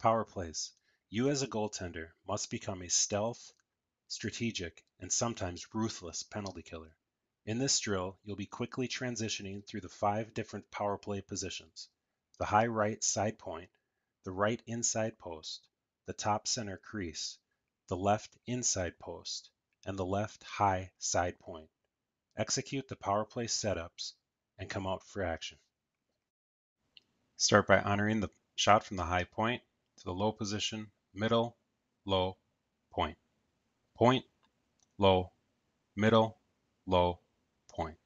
power plays. You as a goaltender must become a stealth, strategic, and sometimes ruthless penalty killer. In this drill, you'll be quickly transitioning through the 5 different power play positions: the high right side point, the right inside post, the top center crease, the left inside post, and the left high side point. Execute the power play setups and come out for action. Start by honoring the shot from the high point to the low position, middle, low, point. Point, low, middle, low, point.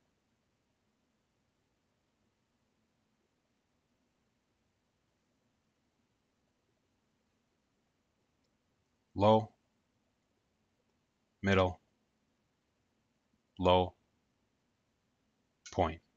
Low, middle, low, point.